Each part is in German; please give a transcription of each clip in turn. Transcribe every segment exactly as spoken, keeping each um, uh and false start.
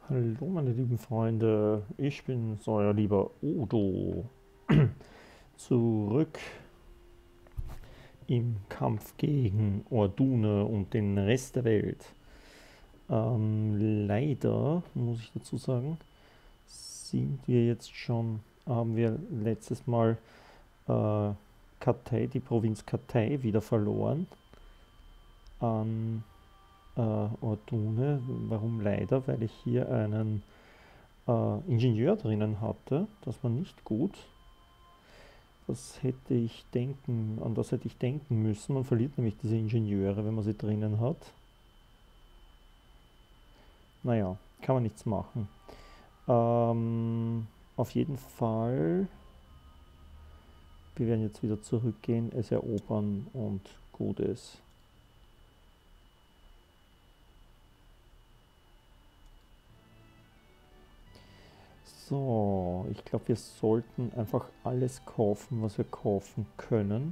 Hallo meine lieben Freunde, ich bin euer lieber Udo. Zurück im Kampf gegen Ordune und den Rest der Welt. Ähm, leider, muss ich dazu sagen, sind wir jetzt schon, haben wir letztes Mal äh, Katay, die Provinz Katay wieder verloren an äh, Ordune. Warum leider? Weil ich hier einen äh, Ingenieur drinnen hatte. Das war nicht gut. Das hätte ich denken, an das hätte ich denken müssen. Man verliert nämlich diese Ingenieure, wenn man sie drinnen hat. Naja, kann man nichts machen. Ähm, auf jeden Fall, wir werden jetzt wieder zurückgehen, es erobern und gut ist. So, ich glaube, wir sollten einfach alles kaufen, was wir kaufen können.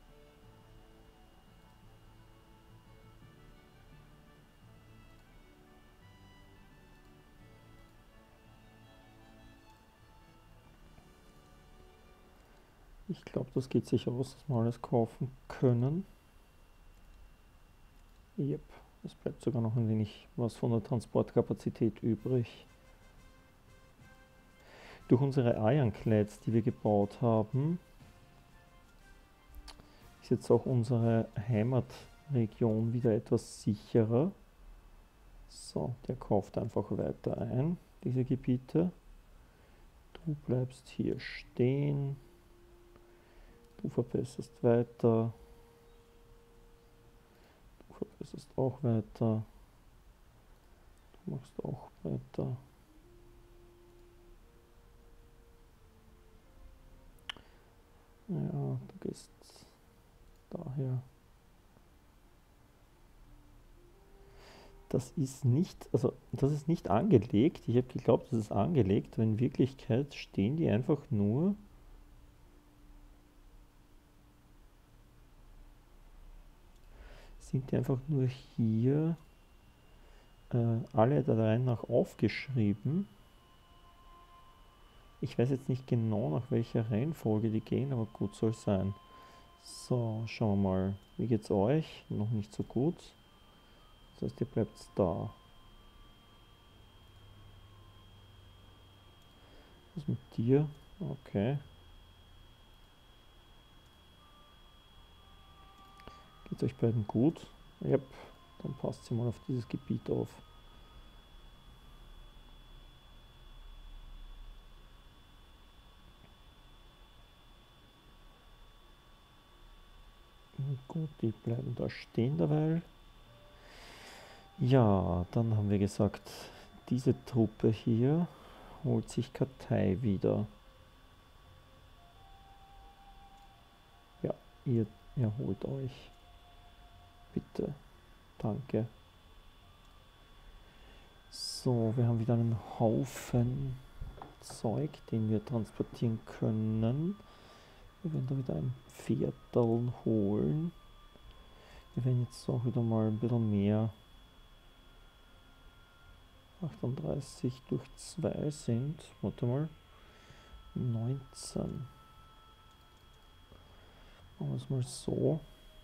Ich glaube, das geht sicher aus, dass wir alles kaufen können. Yep, es bleibt sogar noch ein wenig was von der Transportkapazität übrig. Durch unsere Ironclads, die wir gebaut haben, ist jetzt auch unsere Heimatregion wieder etwas sicherer. So, der kauft einfach weiter ein, diese Gebiete. Du bleibst hier stehen. Du verbesserst weiter. Du verbesserst auch weiter. Du machst auch weiter. Ja, du gehst daher. Das ist nicht, also das ist nicht angelegt. Ich habe geglaubt, das ist angelegt, aber in Wirklichkeit stehen die einfach nur sind die einfach nur hier äh, alle der Reihe nach aufgeschrieben. Ich weiß jetzt nicht genau, nach welcher Reihenfolge die gehen, aber gut soll es sein. So, schauen wir mal. Wie geht's euch? Noch nicht so gut. Das heißt, ihr bleibt da. Was mit dir? Okay. Geht's euch beiden gut? Yep, dann passt sie mal auf dieses Gebiet auf. Gut, die bleiben da stehen dabei. Ja, dann haben wir gesagt, diese Truppe hier holt sich Katay wieder. Ja, ihr erholt euch. Bitte. Danke. So, wir haben wieder einen Haufen Zeug, den wir transportieren können. Wir werden da wieder ein Viertel holen. Wir werden jetzt auch wieder mal ein bisschen mehr. achtunddreißig durch zwei sind, warte mal, neunzehn. Machen wir es mal so.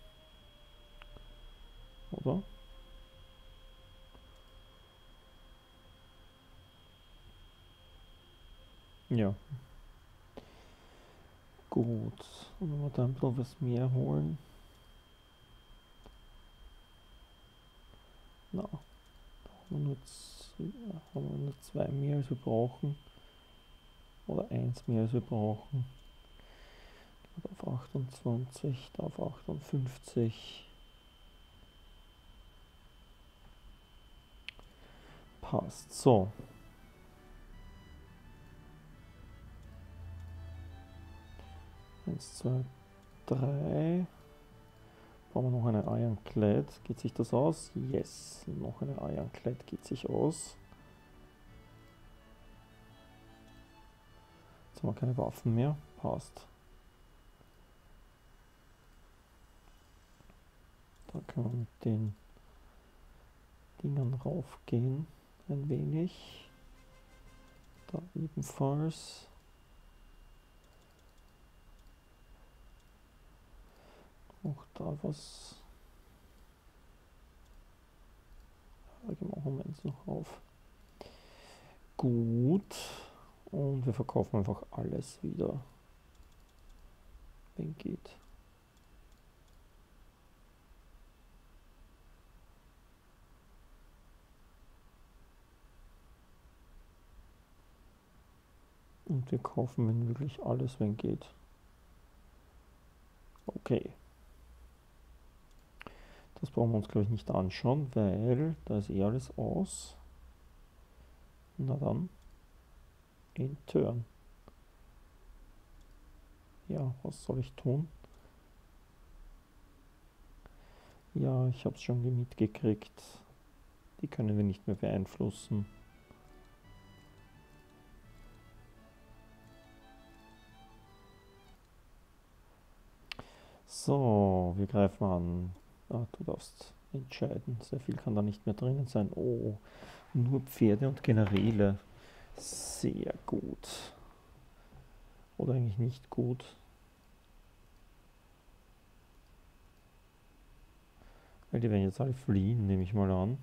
Oder? Ja. Gut. Und wenn wir da ein bisschen was mehr holen. Na, da haben wir nur, ja, haben wir nur zwei mehr als wir brauchen. Oder eins mehr als wir brauchen. Auf achtundzwanzig, da auf achtundfünfzig. Passt. So. eins, zwei, drei. Brauchen wir noch eine Ironclad. Geht sich das aus? Yes. Noch eine Ironclad geht sich aus. Jetzt haben wir keine Waffen mehr. Passt. Da können wir mit den Dingern raufgehen. Ein wenig. Da ebenfalls. Auch da was. Da gehen wir auch Moment noch auf. Gut. Und wir verkaufen einfach alles wieder, wenn geht. Und wir kaufen, wenn wirklich alles, wenn geht. Okay. Das brauchen wir uns, glaube ich, nicht anschauen, weil da ist eh alles aus. Na dann. In Turn. Ja, was soll ich tun? Ja, ich habe es schon mitgekriegt. Die können wir nicht mehr beeinflussen. So, wir greifen an. Ah, du darfst entscheiden. Sehr viel kann da nicht mehr drinnen sein. Oh, nur Pferde und Generäle. Sehr gut. Oder eigentlich nicht gut. Weil die werden jetzt alle fliehen, nehme ich mal an.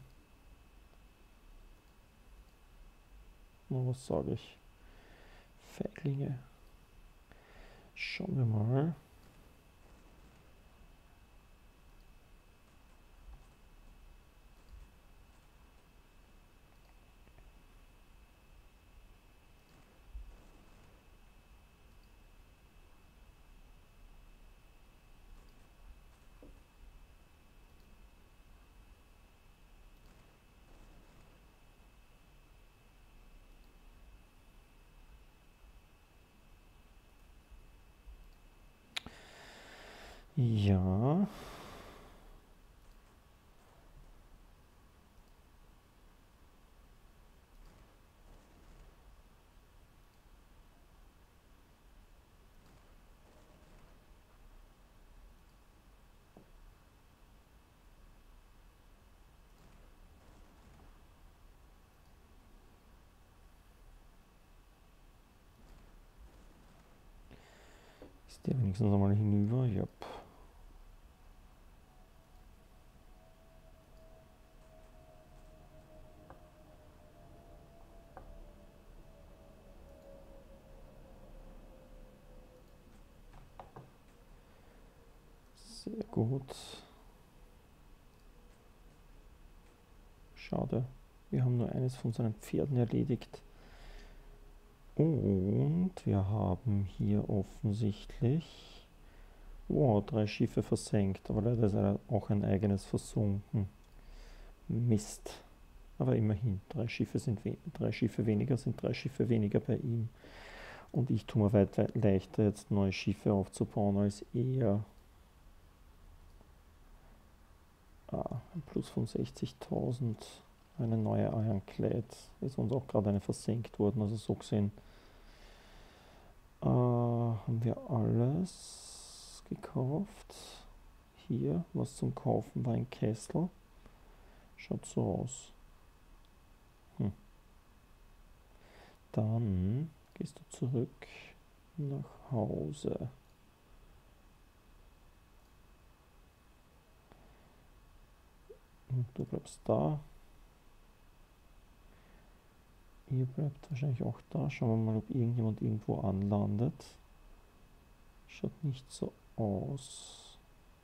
Na, was sage ich? Feiglinge. Schauen wir mal. Ja. Ist der wenigstens einmal hinüber? Ja. Sehr gut. Schade. Wir haben nur eines von seinen Pferden erledigt. Und wir haben hier offensichtlich oh, drei Schiffe versenkt. Aber leider ist auch ein eigenes versunken. Mist. Aber immerhin, drei Schiffe, sind drei Schiffe weniger sind drei Schiffe weniger bei ihm. Und ich tue mir weiter leichter, jetzt neue Schiffe aufzubauen, als eher. Ah, ein Plus von sechzigtausend. Eine neue Ironclad. Ist uns auch gerade eine versenkt worden, also so gesehen. Äh, haben wir alles gekauft. Hier, was zum Kaufen war ein Kessel. Schaut so aus. Hm. Dann gehst du zurück nach Hause. Und du bleibst da. Ihr bleibt wahrscheinlich auch da. Schauen wir mal, ob irgendjemand irgendwo anlandet. Schaut nicht so aus.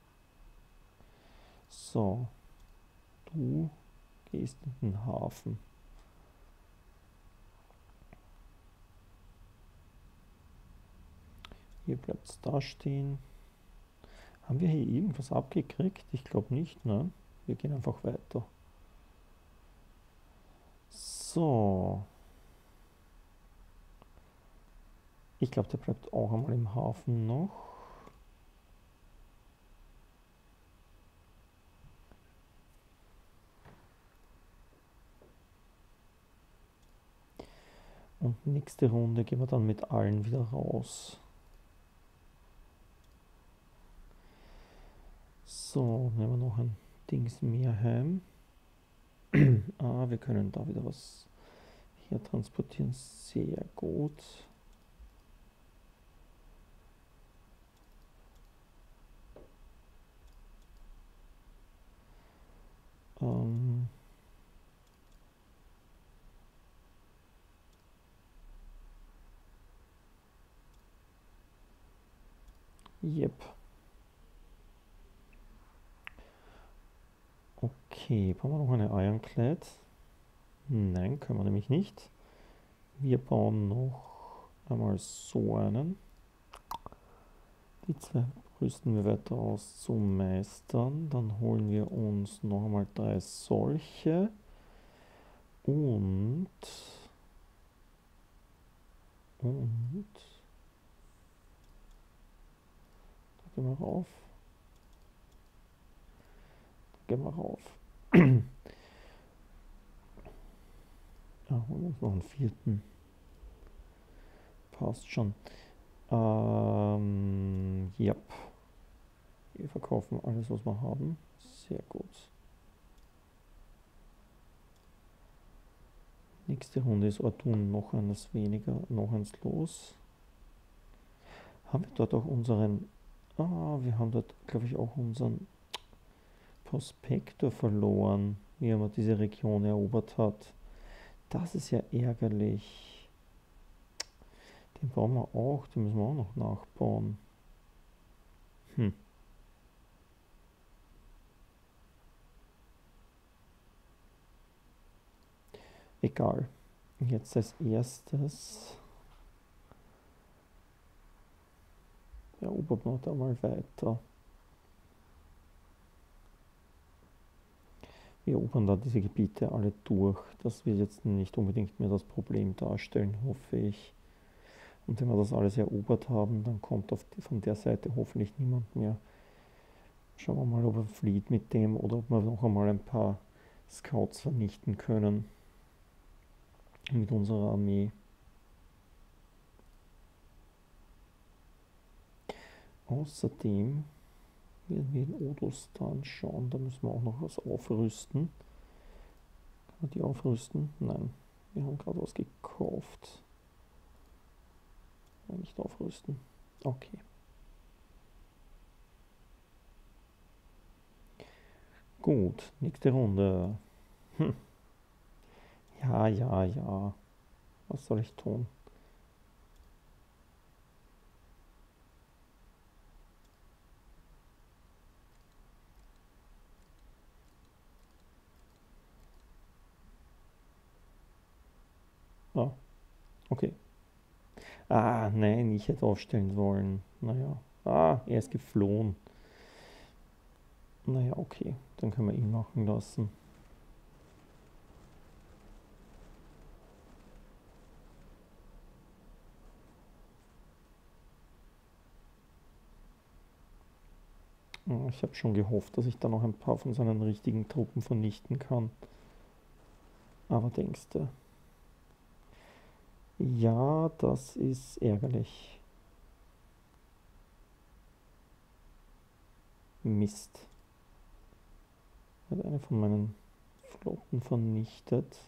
So. Du gehst in den Hafen. Ihr bleibt da stehen. Haben wir hier irgendwas abgekriegt? Ich glaube nicht, ne? Wir gehen einfach weiter. So. Ich glaube, der bleibt auch einmal im Hafen noch. Und nächste Runde gehen wir dann mit allen wieder raus. So, nehmen wir noch ein Dings mehr heim. Ah, wir können da wieder was Hier transportieren, sehr gut. Ähm, yep. Okay, brauchen wir noch eine Ironclad? Nein, können wir nämlich nicht. Wir bauen noch einmal so einen. Die zwei rüsten wir weiter aus zu meistern. Dann holen wir uns noch einmal drei solche. Und... Und... Da gehen wir rauf. Da gehen wir rauf. Ja, holen wir uns noch einen vierten. Passt schon. Ähm, ja. Wir verkaufen alles, was wir haben. Sehr gut. Nächste Runde ist Ortun noch eines weniger, noch eins los. Haben wir dort auch unseren... Ah, wir haben dort, glaube ich, auch unseren Prospektor verloren, wie er diese Region erobert hat. Das ist ja ärgerlich. Den brauchen wir auch, den müssen wir auch noch nachbauen. Hm. Egal. Jetzt als erstes erobern wir da mal weiter. Wir erobern da diese Gebiete alle durch. Das wird jetzt nicht unbedingt mehr das Problem darstellen, hoffe ich. Und wenn wir das alles erobert haben, dann kommt auf die, von der Seite hoffentlich niemand mehr. Schauen wir mal, ob er flieht mit dem oder ob wir noch einmal ein paar Scouts vernichten können mit unserer Armee. Außerdem werden wir in Odostan schauen, da müssen wir auch noch was aufrüsten. Kann man die aufrüsten? Nein, wir haben gerade was gekauft. Nicht aufrüsten. Okay. Gut, nächste Runde. Hm. Ja, ja, ja. Was soll ich tun? Ah, okay. Ah, nein, ich hätte aufstellen wollen. Naja. Ah, er ist geflohen. Naja, okay. Dann können wir ihn machen lassen. Ich habe schon gehofft, dass ich da noch ein paar von seinen richtigen Truppen vernichten kann. Aber denkst du? Ja, das ist ärgerlich. Mist. Hat eine von meinen Flotten vernichtet.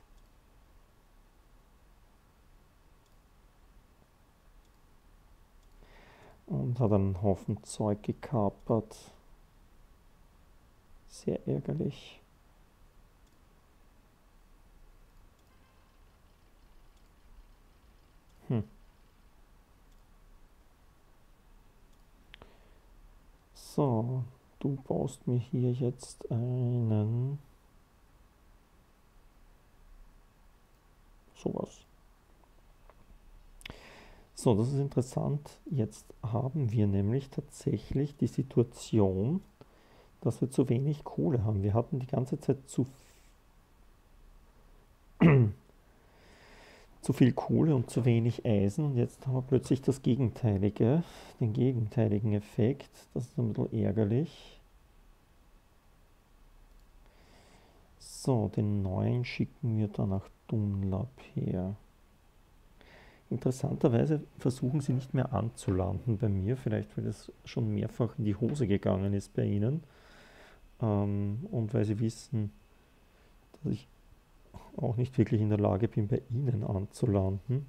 Und hat einen Haufen Zeug gekapert. Sehr ärgerlich. Hm. So, du baust mir hier jetzt einen... sowas. So, das ist interessant. Jetzt haben wir nämlich tatsächlich die Situation, dass wir zu wenig Kohle haben. Wir hatten die ganze Zeit zu, zu viel Kohle und zu wenig Eisen und jetzt haben wir plötzlich das Gegenteilige, den gegenteiligen Effekt. Das ist ein bisschen ärgerlich. So, den neuen schicken wir dann nach Dunlap her. Interessanterweise versuchen sie nicht mehr anzulanden bei mir, vielleicht weil es schon mehrfach in die Hose gegangen ist bei ihnen. Ähm, und weil sie wissen, dass ich auch nicht wirklich in der Lage bin, bei Ihnen anzulanden.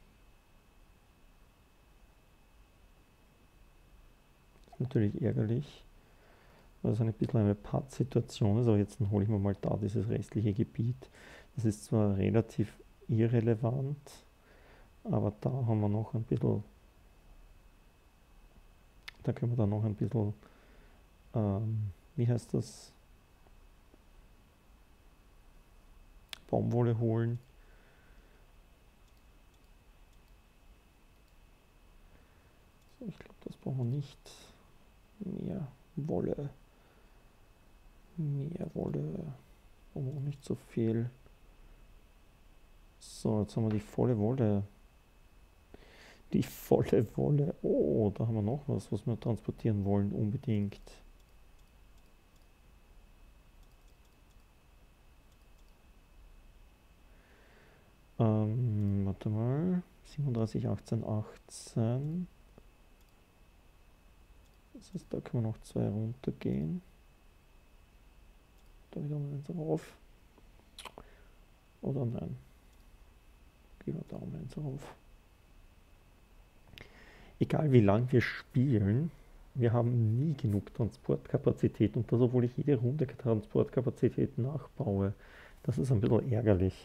Das ist natürlich ärgerlich, weil es ein bisschen eine Pattsituation ist, aber jetzt hole ich mir mal da dieses restliche Gebiet. Das ist zwar relativ irrelevant, aber da haben wir noch ein bisschen, da können wir dann noch ein bisschen, ähm, wie heißt das, Baumwolle holen. So, ich glaube, das brauchen wir nicht. Mehr Wolle. Mehr Wolle. Aber auch nicht so viel. So, jetzt haben wir die volle Wolle. Die volle Wolle. Oh, da haben wir noch was, was wir transportieren wollen, unbedingt. Ähm, warte mal. siebenunddreißig, achtzehn, achtzehn. Das heißt, da können wir noch zwei runtergehen. Da wieder mal eins rauf. Oder nein. Gehen wir da um eins rauf. Egal wie lang wir spielen, wir haben nie genug Transportkapazität und das, obwohl ich jede Runde Transportkapazität nachbaue. Das ist ein bisschen ärgerlich.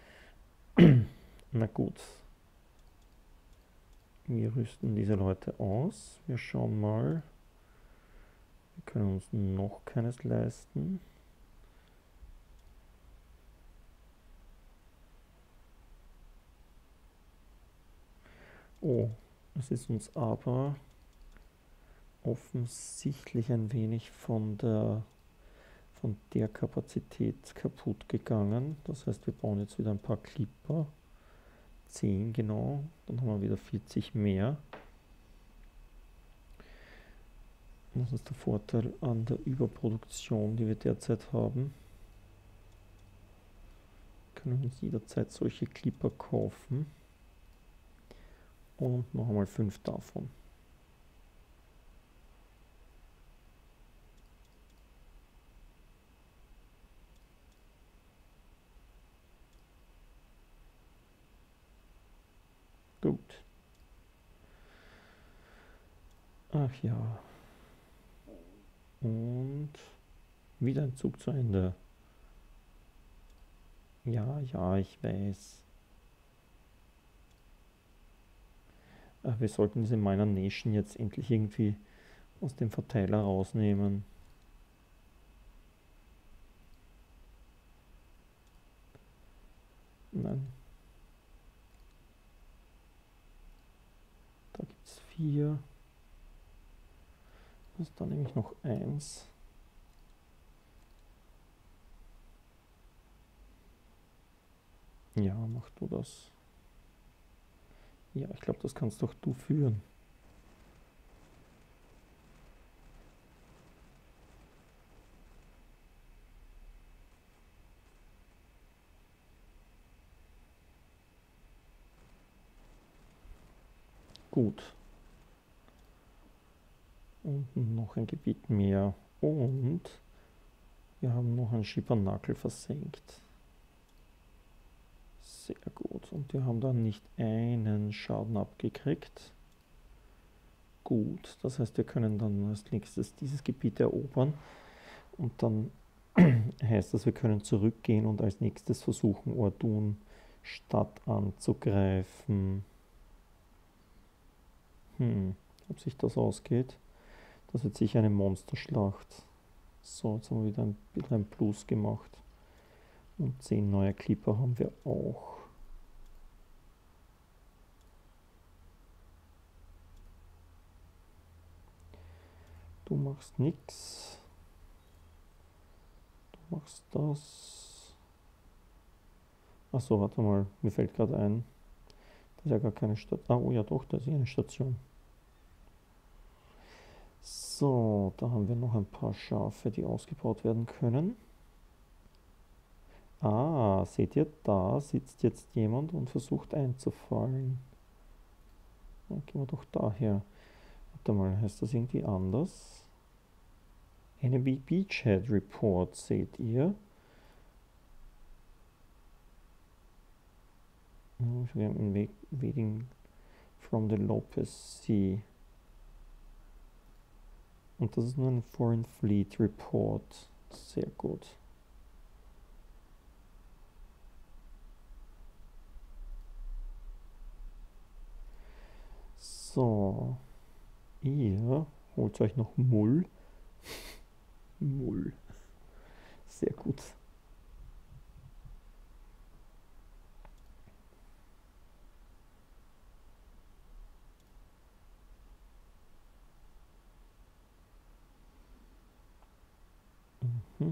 Na gut. Wir rüsten diese Leute aus. Wir schauen mal. Wir können uns noch keines leisten. Oh, es ist uns aber offensichtlich ein wenig von der, von der Kapazität kaputt gegangen. Das heißt, wir bauen jetzt wieder ein paar Clipper. zehn genau, dann haben wir wieder vierzig mehr. Das ist der Vorteil an der Überproduktion, die wir derzeit haben. Wir können uns jederzeit solche Clipper kaufen. Und noch einmal fünf davon. Gut. Ach ja. Und wieder ein Zug zu Ende. Ja, ja, ich weiß. Ach, wir sollten diese Miner Nation jetzt endlich irgendwie aus dem Verteiler rausnehmen. Nein. Da gibt es vier. Das ist dann nämlich noch eins. Ja, mach du das. Ja, ich glaube, das kannst doch du führen. Gut. Und noch ein Gebiet mehr. Und wir haben noch einen Schippernackel versenkt. Sehr gut. Und wir haben dann nicht einen Schaden abgekriegt. Gut, das heißt, wir können dann als nächstes dieses Gebiet erobern. Und dann heißt das, wir können zurückgehen und als nächstes versuchen, Ordun Stadt anzugreifen. Hm, ob sich das ausgeht. Das wird sicher eine Monsterschlacht. So, jetzt haben wir wieder ein bisschen ein Plus gemacht. Und zehn neue Clipper haben wir auch. Du machst nichts. Du machst das. Achso, warte mal. Mir fällt gerade ein. Das ist ja gar keine Station. Ah, oh ja doch, da ist ja eine Station. So, da haben wir noch ein paar Schafe, die ausgebaut werden können. Ah, seht ihr, da sitzt jetzt jemand und versucht einzufallen. Dann gehen wir doch daher. Warte mal, heißt das irgendwie anders? Enemy Beachhead Report, seht ihr? Invading from the Lopez Sea. Und das ist nur ein Foreign Fleet Report. Sehr gut. So. Ihr holt euch noch Mull. Mull. Sehr gut. Mhm.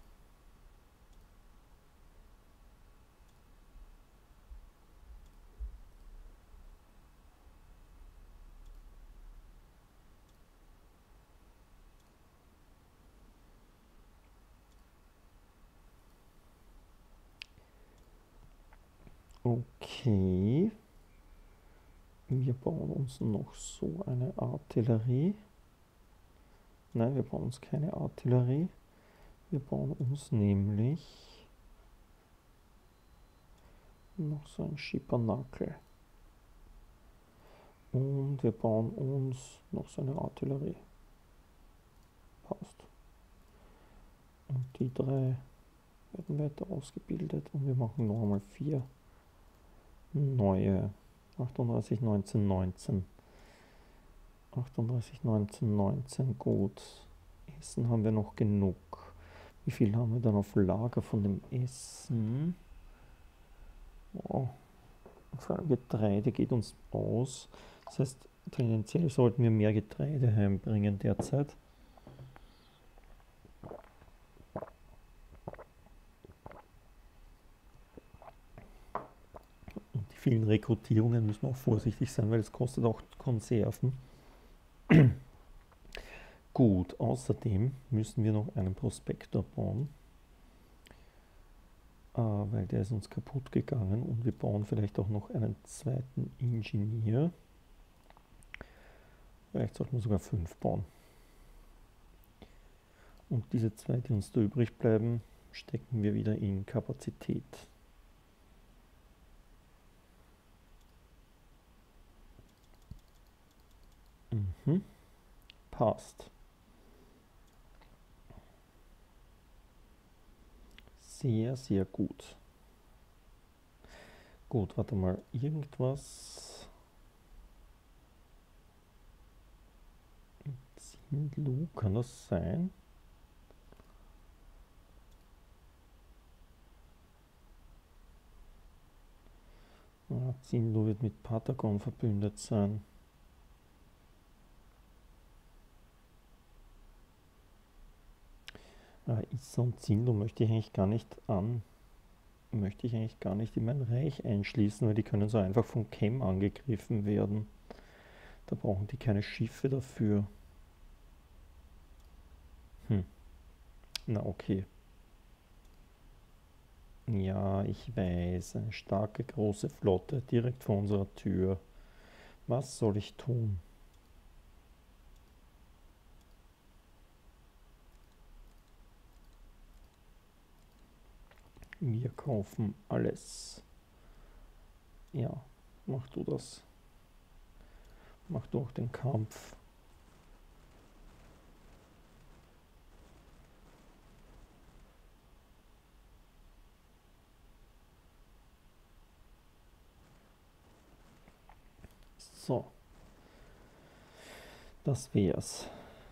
Okay. Wir bauen uns noch so eine Artillerie. Nein, wir bauen uns keine Artillerie. Wir bauen uns nämlich noch so ein Schippernakel. Und wir bauen uns noch so eine Artillerie. Passt. Und die drei werden weiter ausgebildet und wir machen noch einmal vier neue. achtunddreißig, neunzehn, neunzehn. achtunddreißig, neunzehn, neunzehn, gut. Essen haben wir noch genug. Wie viel haben wir dann auf Lager von dem Essen? Oh. Vor allem Getreide geht uns aus. Das heißt, tendenziell sollten wir mehr Getreide heimbringen derzeit. Und die vielen Rekrutierungen müssen wir auch vorsichtig sein, weil es kostet auch Konserven. Gut, außerdem müssen wir noch einen Prospektor bauen, äh, weil der ist uns kaputt gegangen und wir bauen vielleicht auch noch einen zweiten Ingenieur. Vielleicht sollten wir sogar fünf bauen. Und diese zwei, die uns da übrig bleiben, stecken wir wieder in Kapazität. Mhm. Passt. Sehr, sehr gut. Gut, warte mal, irgendwas. Zindlu, kann das sein? Ja, Zindlu wird mit Patagon verbündet sein. Ah, Issa und Zindlu möchte ich eigentlich gar nicht an. Möchte ich eigentlich gar nicht in mein Reich einschließen, weil die können so einfach von Chem angegriffen werden. Da brauchen die keine Schiffe dafür. Hm. Na okay. Ja, ich weiß, eine starke große Flotte direkt vor unserer Tür. Was soll ich tun? Wir kaufen alles. Ja, mach du das. Mach du auch den Kampf. So. Das wär's.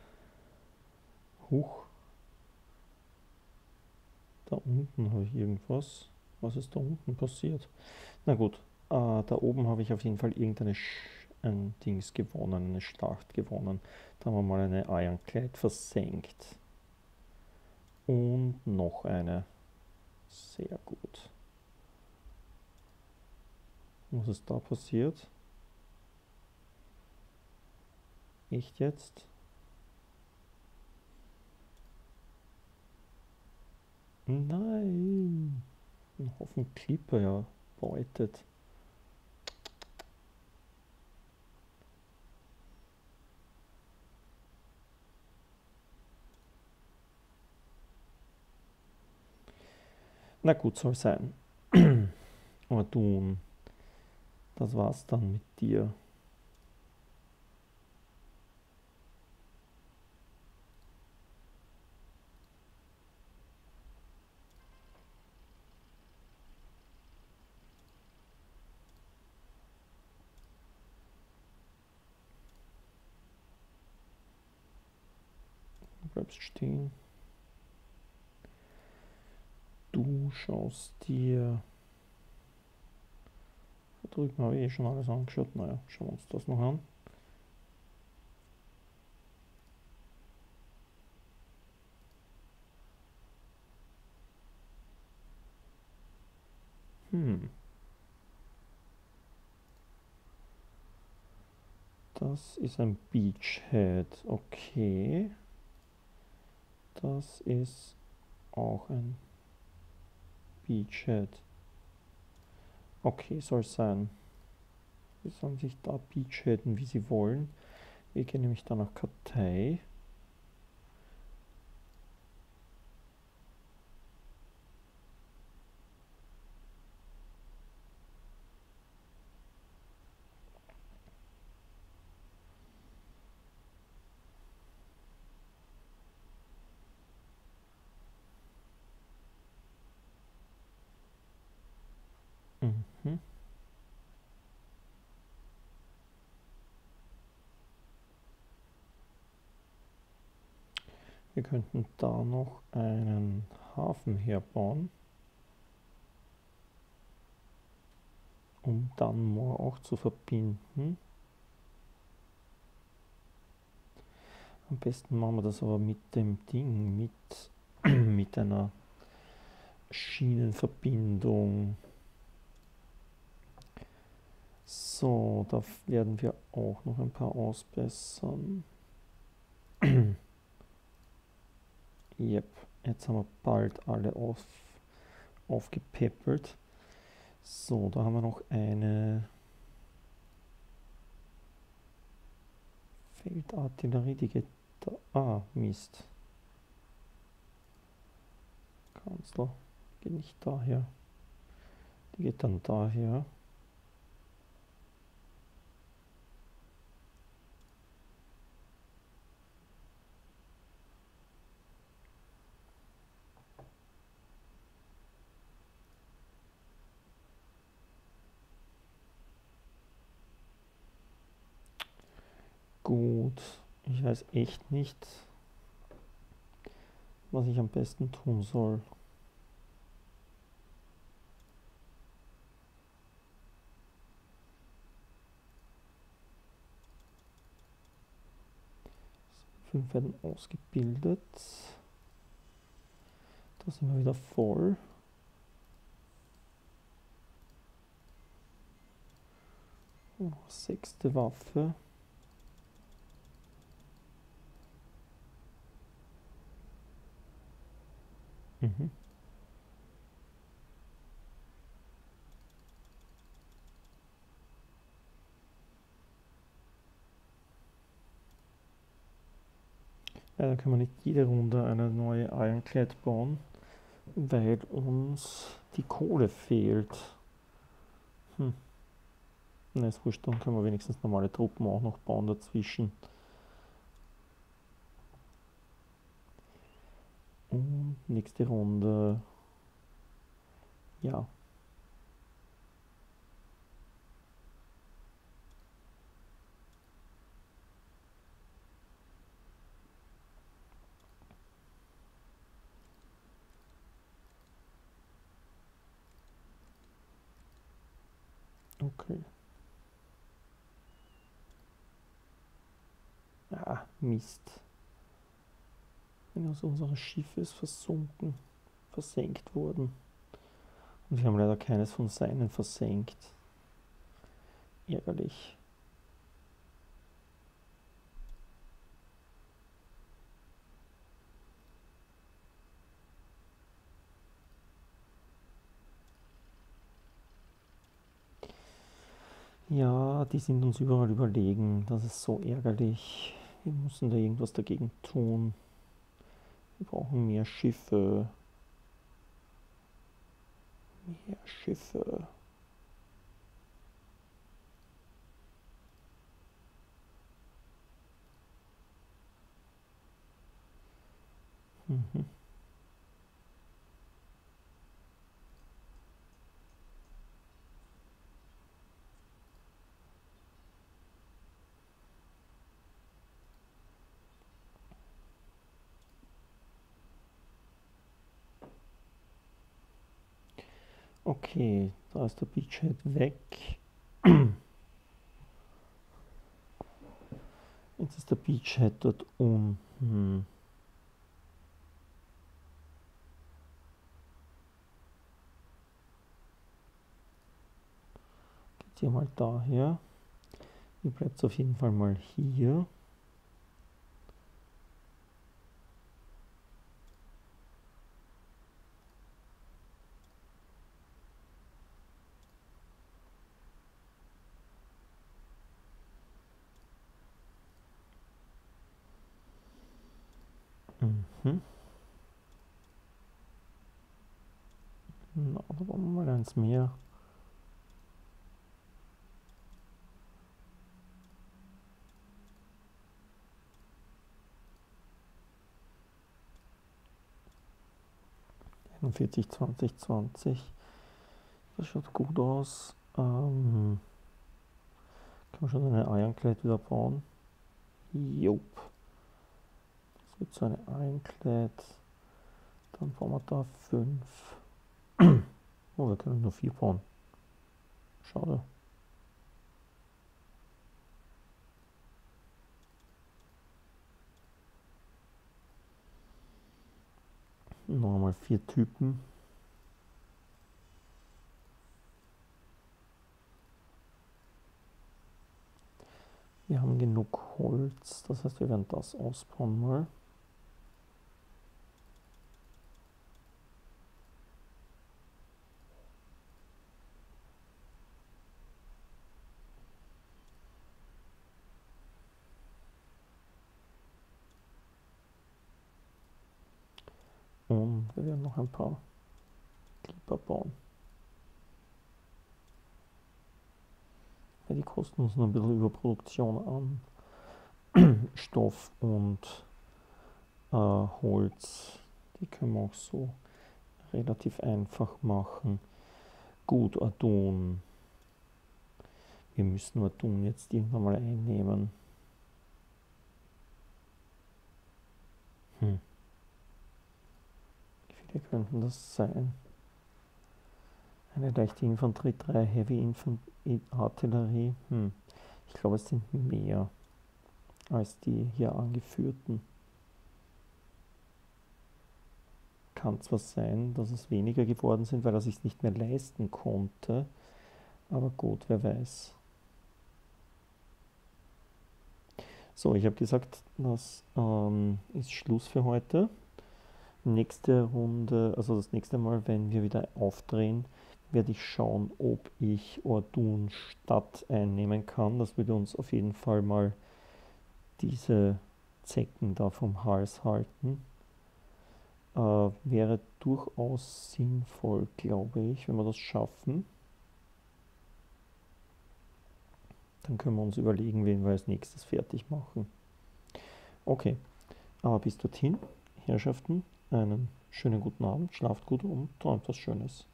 Huch. Da unten habe ich irgendwas. Was ist da unten passiert? Na gut, äh, da oben habe ich auf jeden Fall irgendeine Sch ein Dings gewonnen, eine Schlacht gewonnen. Da haben wir mal eine Ironclad versenkt. Und noch eine. Sehr gut. Was ist da passiert? Echt jetzt? Nein! Ein Haufen Clipper ja beutet. Na gut, soll sein. Ordun. das war's dann mit dir. Du bleibst stehen. Du schaust dir... Da drüben habe ich eh schon alles angeschaut. Naja, schauen wir uns das noch an. Hm. Das ist ein Beachhead. Okay. Das ist auch ein Beachhead. Okay, soll es sein. Sie sollen sich da beachheaden, wie sie wollen. Wir gehen nämlich dann nach Kartei. Mhm. Wir könnten da noch einen Hafen herbauen, um dann Moor auch zu verbinden. Am besten machen wir das aber mit dem Ding, mit, mit einer Schienenverbindung. So, da werden wir auch noch ein paar ausbessern. Yep, jetzt haben wir bald alle auf, aufgepäppelt. So, da haben wir noch eine Feldartillerie, die geht da. Ah, Mist. Kanzler, geht nicht daher. Die geht dann daher. Gut, ich weiß echt nicht, was ich am besten tun soll. Fünf werden ausgebildet. Da sind wir wieder voll. Oh, sechste Waffe. Mhm. Leider können wir nicht jede Runde eine neue Ironclad bauen, weil uns die Kohle fehlt. Hm. Na, ist wurscht, dann können wir wenigstens normale Truppen auch noch bauen dazwischen. Und nächste Runde. Ja. Okay. Ah, Mist. Also unser Schiff ist versunken, versenkt worden. Und wir haben leider keines von seinen versenkt. Ärgerlich. Ja, die sind uns überall überlegen. Das ist so ärgerlich. Wir müssen da irgendwas dagegen tun. Wir brauchen mehr Schiffe. Mehr Schiffe. Mhm. Okay, da ist der Beachhead weg. Jetzt ist der Beachhead dort unten. Geht hier mal daher. Hier bleibt es auf jeden Fall mal hier. Mhm. Na, da wollen wir mal eins mehr. einundvierzig, zwanzig, zwanzig. Das schaut gut aus. Ähm, kann man schon eine Ironclad wieder bauen? Jupp. Das wird so eine Ironclad. Dann bauen wir da fünf. Oh, wir können nur vier bauen. Schade. Nochmal vier Typen. Wir haben genug Holz, das heißt, wir werden das ausbauen mal. Und wir werden noch ein paar Clipper bauen. Ja, die kosten uns noch ein bisschen Überproduktion an Stoff und äh, Holz. Die können wir auch so relativ einfach machen. Gut, Ardun. Wir müssen Ardun jetzt irgendwann mal einnehmen. Hm. Wie viele könnten das sein? Eine leichte Infanterie, drei Heavy Infanterie, Artillerie. Hm. Ich glaube, es sind mehr als die hier angeführten. Kann zwar sein, dass es weniger geworden sind, weil er sich nicht mehr leisten konnte, aber gut, wer weiß. So, ich habe gesagt, das ähm, ist Schluss für heute. Nächste Runde, also das nächste Mal, wenn wir wieder aufdrehen, werde ich schauen, ob ich Ordun Stadt einnehmen kann. Das würde uns auf jeden Fall mal diese Zecken da vom Hals halten. Äh, wäre durchaus sinnvoll, glaube ich, wenn wir das schaffen. Dann können wir uns überlegen, wen wir als nächstes fertig machen. Okay, aber bis dorthin, Herrschaften, einen schönen guten Abend, schlaft gut und träumt was Schönes.